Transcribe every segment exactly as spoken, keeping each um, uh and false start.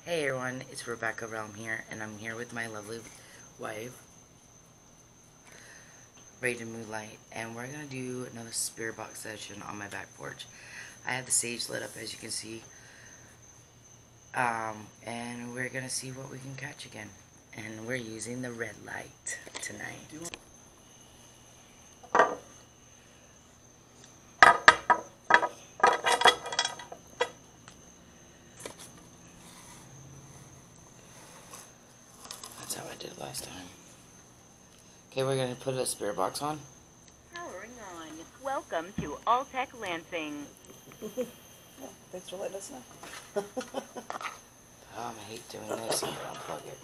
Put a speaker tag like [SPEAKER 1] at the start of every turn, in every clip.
[SPEAKER 1] Hey everyone, it's Rebecca Realm here, and I'm here with my lovely wife, Raiden Moonlight, and we're going to do another spirit box session on my back porch. I have the sage lit up, as you can see, um, and we're going to see what we can catch again. And we're using the red light tonight. That's how I did it last time. Okay, we're going to put a spirit box on.
[SPEAKER 2] Powering on. Welcome to Alltech Lansing.
[SPEAKER 3] Yeah, thanks for letting us know.
[SPEAKER 1] Oh, I hate doing this. I'm going to unplug it.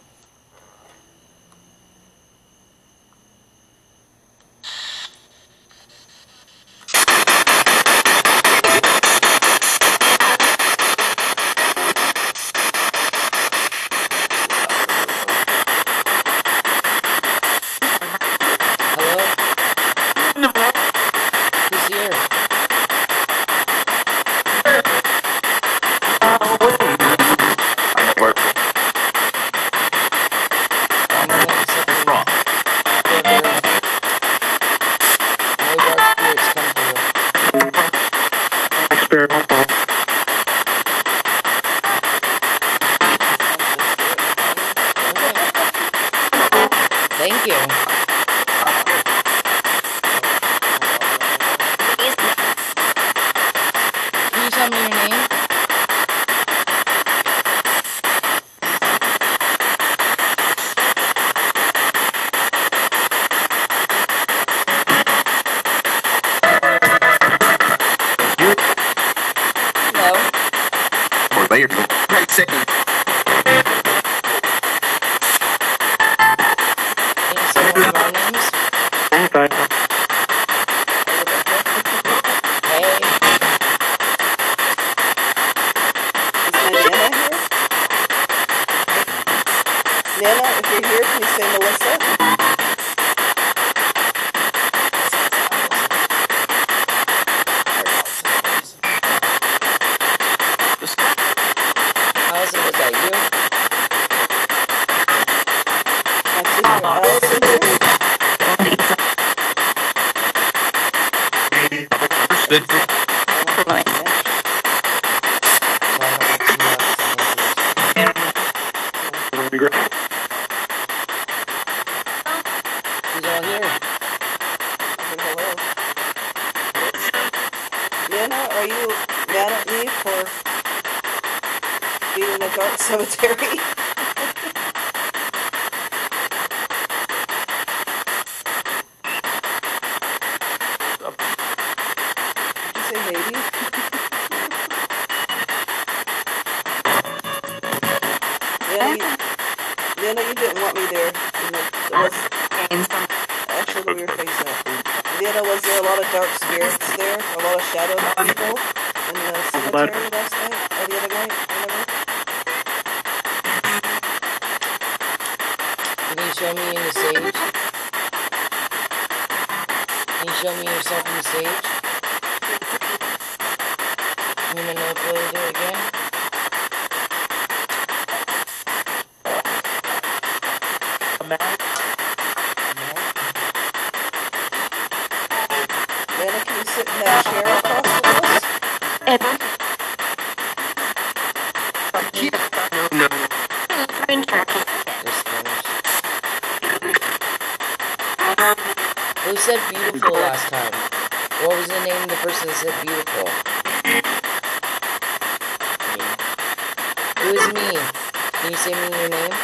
[SPEAKER 1] Thank you. Can you tell me your name? Hello?
[SPEAKER 4] Or later. Right second.
[SPEAKER 1] Can you say one of our names?
[SPEAKER 4] Okay.
[SPEAKER 1] Hey.
[SPEAKER 3] Is my Nana here? Nana, if you're here, can you say Melissa?
[SPEAKER 1] How's it? Was that you?
[SPEAKER 3] My sister Allison here?
[SPEAKER 1] Who's all here?
[SPEAKER 3] Okay, hello. Nana, are you mad at me for being in a dark cemetery? Did you say maybe? Nana, you, Nana, you didn't want me there. You know, it was actually the weird face out. Nana, was there a lot of dark spirits there? A lot of shadow people in the cemetery last night? Or the other night? Whatever?
[SPEAKER 1] Can you show me in the sage? Can you show me yourself in the sage? I'm gonna manipulate it again.
[SPEAKER 3] Nana, can you sit in that chair across from us?
[SPEAKER 1] Just finished. Who said beautiful last time? What was the name of the person that said beautiful? Me. Who is me? Can you say me your name?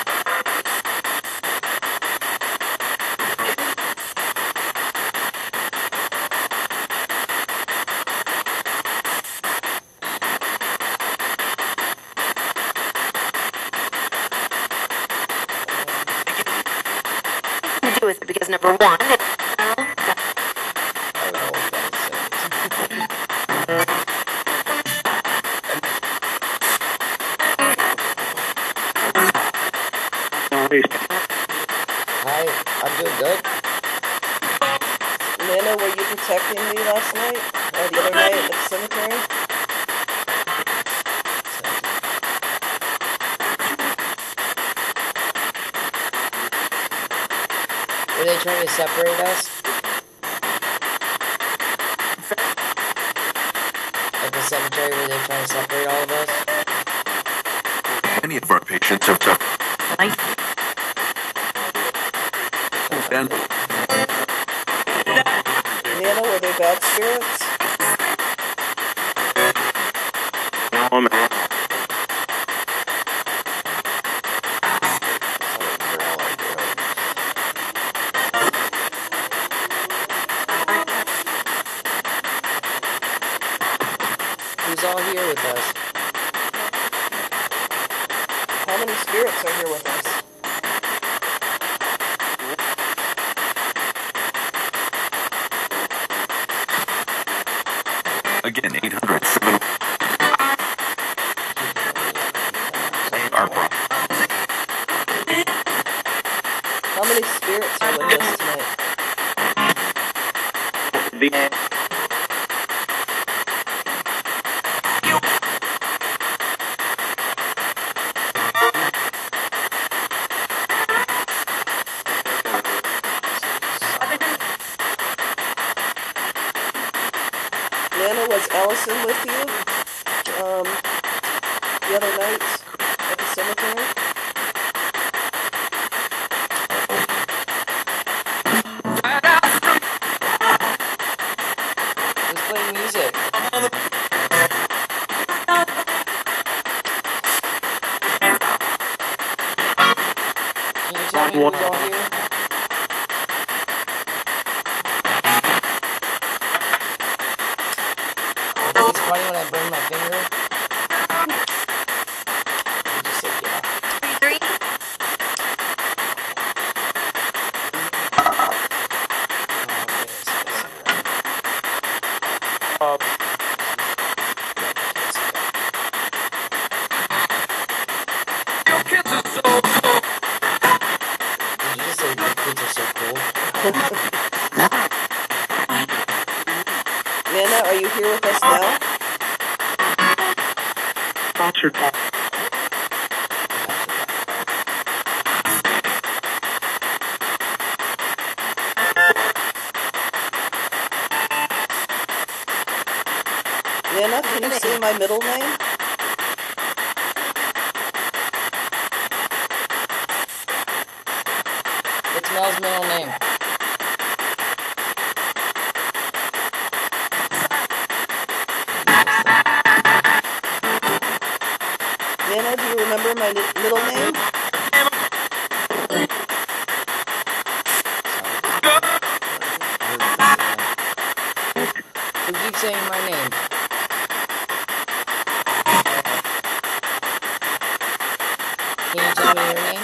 [SPEAKER 2] Do it because number one.
[SPEAKER 1] Hi, I'm doing good.
[SPEAKER 3] Nana, were you protecting me last night? Or the other night at the cemetery?
[SPEAKER 1] Were they trying to separate us? At the cemetery, were they trying to separate all of us?
[SPEAKER 4] Many of our patients are tough. Then,
[SPEAKER 3] Nana, were they bad spirits?
[SPEAKER 4] um,
[SPEAKER 1] Who's all here with us?
[SPEAKER 3] How many spirits are here with us?
[SPEAKER 4] again, eight hundred seven. Our problem.
[SPEAKER 3] How many spirits are with us tonight?
[SPEAKER 4] The
[SPEAKER 3] Nana, was Allison with you um, the other night at the cemetery?
[SPEAKER 1] Who's playing music? Can you tell me who's all here? I think it's funny when I burn my finger. You just said yeah. Oh, okay, so I see that. Did you just say the kids are so cool?
[SPEAKER 3] Nana, are you here with us now? Nana, can you say my middle name?
[SPEAKER 1] What's Mel's middle name?
[SPEAKER 3] Nana, do you remember my ni- middle name?
[SPEAKER 1] Who keeps saying my name? Can you tell me your name?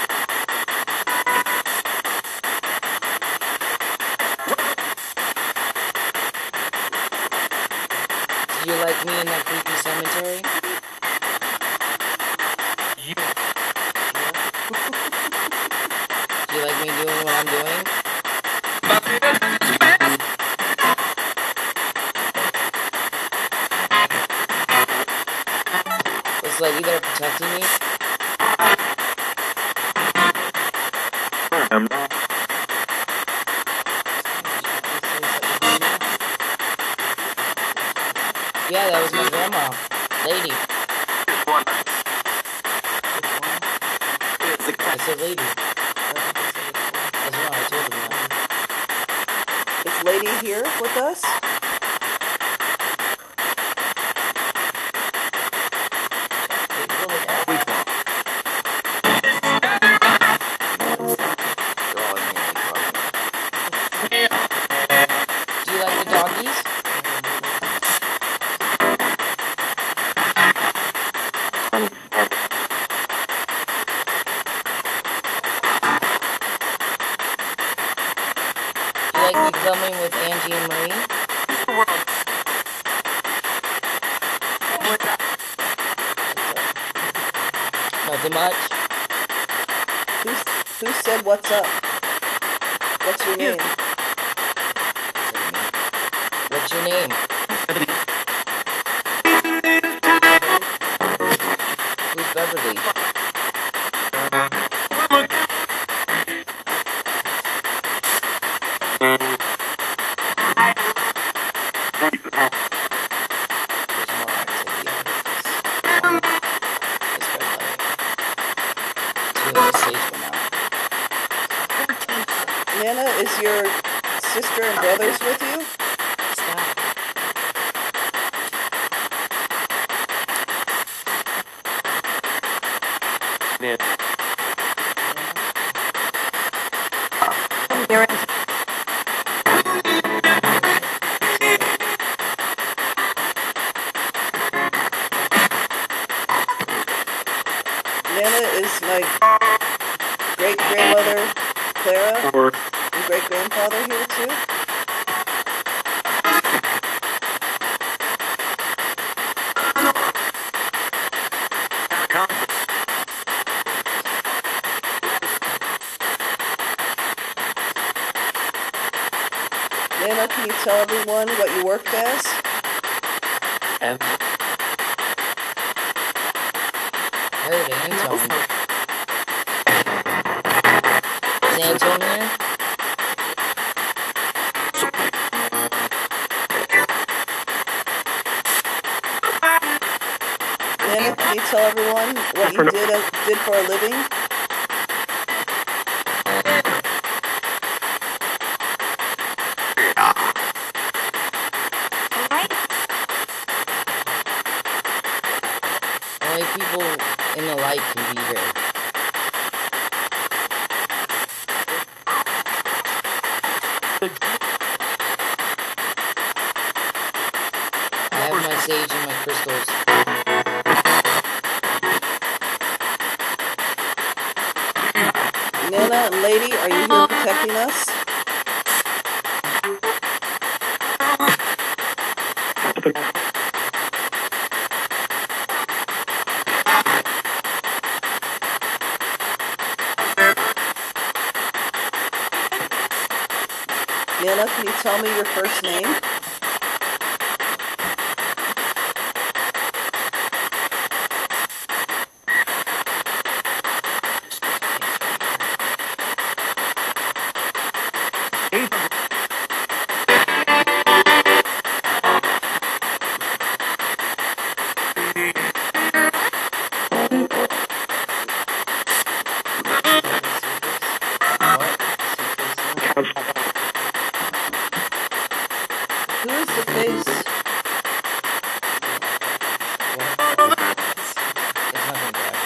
[SPEAKER 1] Do you like me in that creepy cemetery? Do you like me doing what I'm doing? It's like you that are protecting me.
[SPEAKER 4] Um,
[SPEAKER 1] Yeah, that was my grandma. Lady. I said lady. That's wrong, I told you that.
[SPEAKER 3] Is Lady here with us?
[SPEAKER 1] Do you like the doggies? Do you like me filming with Angie and Marie? Nothing much.
[SPEAKER 3] Who's, who said what's up? What's your name?
[SPEAKER 1] What's your name? Who's Beverly?
[SPEAKER 3] Nana, is your sister and brothers with you?
[SPEAKER 4] Yeah.
[SPEAKER 3] Nana is my great-grandmother Clara
[SPEAKER 4] Or
[SPEAKER 3] and great-grandfather here too? Nana, can you tell everyone what you worked as?
[SPEAKER 4] and
[SPEAKER 1] Hey, Antone. Is Antone here?
[SPEAKER 3] Nana, can you tell everyone what you did uh, did for a living?
[SPEAKER 1] Only people in the light can be here. I have my sage and my crystals.
[SPEAKER 3] Nana, lady, are you here protecting us? Nana, can you tell me your first name? Who is the face?
[SPEAKER 1] It's nothing bad.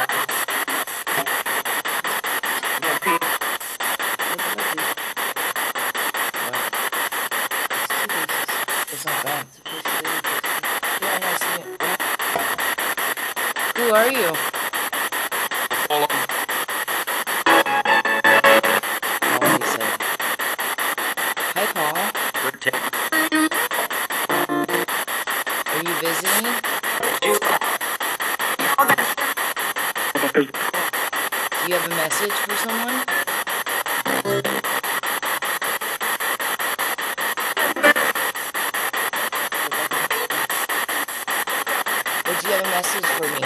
[SPEAKER 1] It's not bad. Yeah, I see it. Who are you? Oh, he said. Hi, Paul. Are you visiting? Do you have a message for someone? Or do you have a message for me?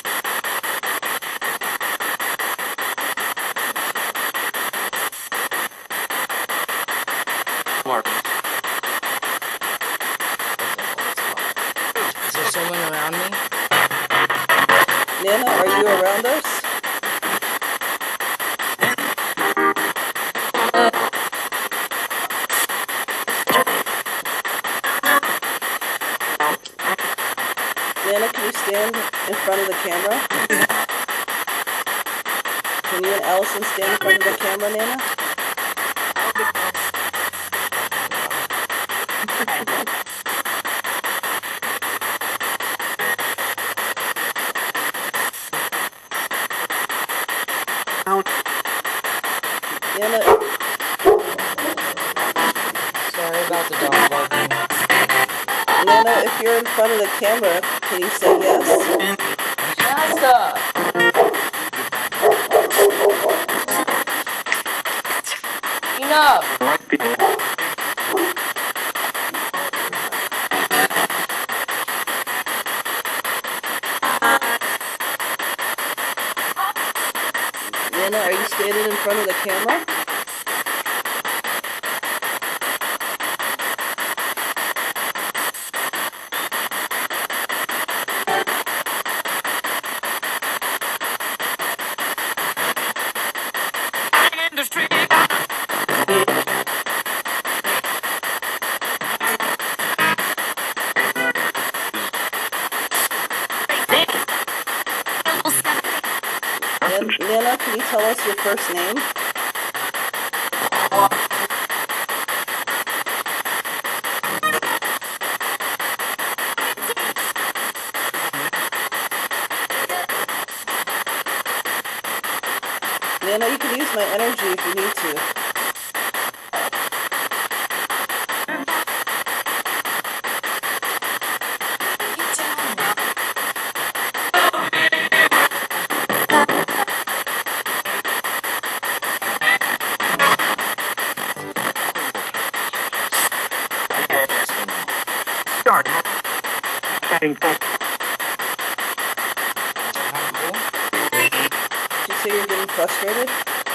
[SPEAKER 1] Is there someone around me?
[SPEAKER 3] Nana, are you around us? Nana, can you stand in front of the camera? Can you and Allison stand in front of the camera, Nana? Nana,
[SPEAKER 1] Sorry about the dog barking.
[SPEAKER 3] Nana, if you're in front of the camera, can you say yes?
[SPEAKER 1] Shasta! Enough!
[SPEAKER 3] Nana, are you standing in front of the camera? you tell us your first name? Nana, you can use my energy if you need to.
[SPEAKER 4] Start. Getting back.
[SPEAKER 3] Did you say you're getting frustrated?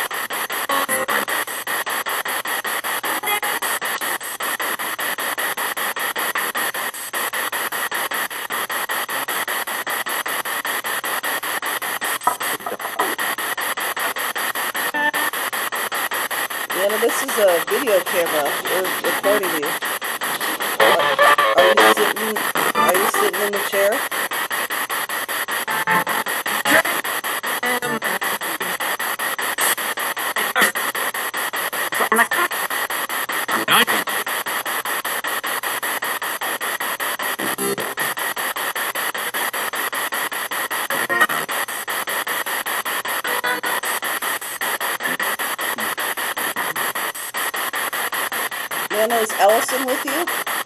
[SPEAKER 3] Nana, this is a video camera. We're recording you. Are you sitting? Are you sitting in the chair? Nana, is Allison with you?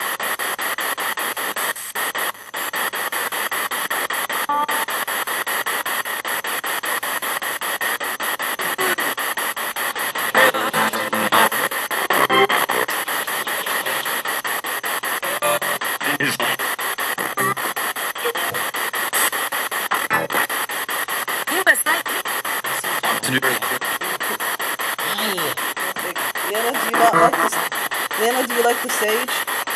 [SPEAKER 3] Nana, do you not like the Nana, do you like the sage?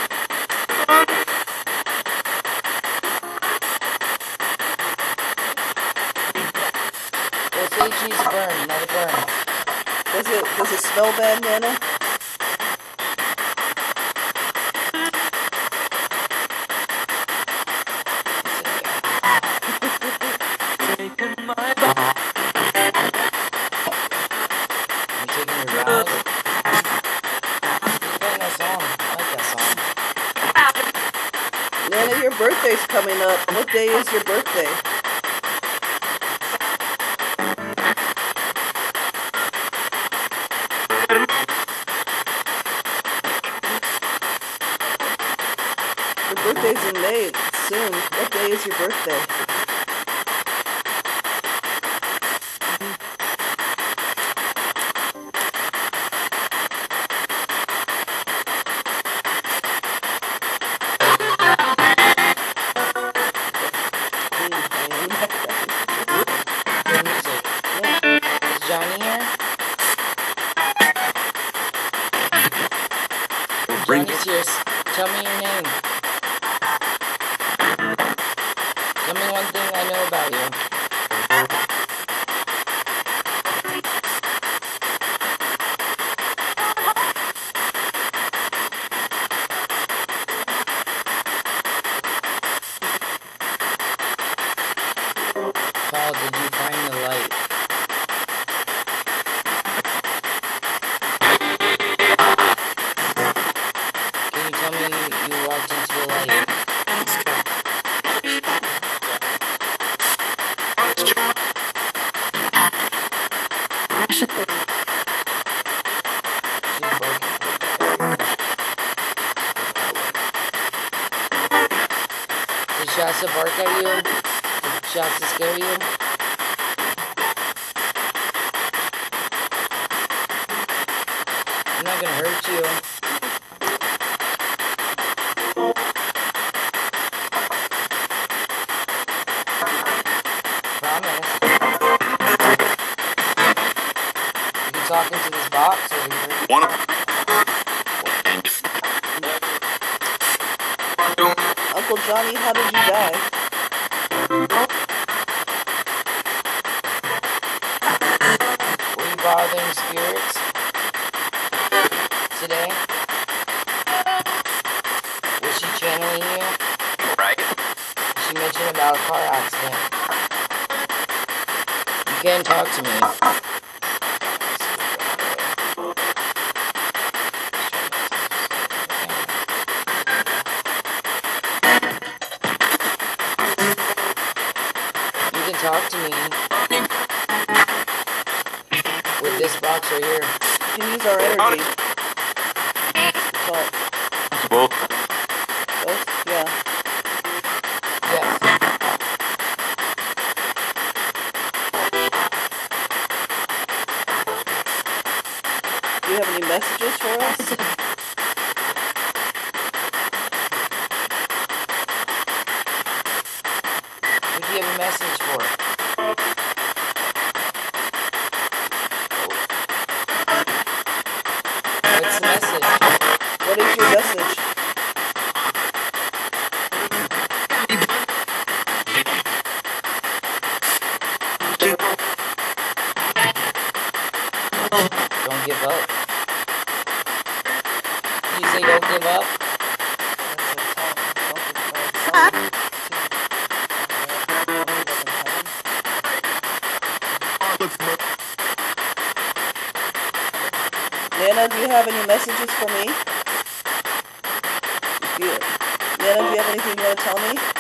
[SPEAKER 1] Well, sage needs to burn, let it burn.
[SPEAKER 3] Does it does it smell bad, Nana?
[SPEAKER 1] I'm taking your vows. You're playing that song. I like that song.
[SPEAKER 3] Nana, your birthday's coming up. What day is your birthday? Your birthday's in May. It's soon. What day is your birthday?
[SPEAKER 1] Good music. Is Johnny here? Johnny's here. Tell me your name. Tell me one thing I know about you. Paul, did you find the light? Can you tell me you, you walked into the light? She's broken. Did Shasta bark at you? Did Shasta scare you? I'm not gonna hurt you. Promise. You can talk into this box over here.
[SPEAKER 4] One of
[SPEAKER 3] Uncle Johnny, how did you die?
[SPEAKER 1] Were you bothering spirits today? Was she channeling you?
[SPEAKER 4] right.
[SPEAKER 1] She mentioned about a car accident. You can talk to me. talk to me with this box right here.
[SPEAKER 3] You can use our energy. Talk.
[SPEAKER 4] Both.
[SPEAKER 3] Both? Yeah.
[SPEAKER 1] Yes.
[SPEAKER 3] Do you have any messages for us?
[SPEAKER 1] What do you have a message for? What's the message?
[SPEAKER 3] What is your message?
[SPEAKER 1] Don't give up. You say don't give up?
[SPEAKER 3] Nana, do you have any messages for me? If you, Nana, do you have anything you want to tell me?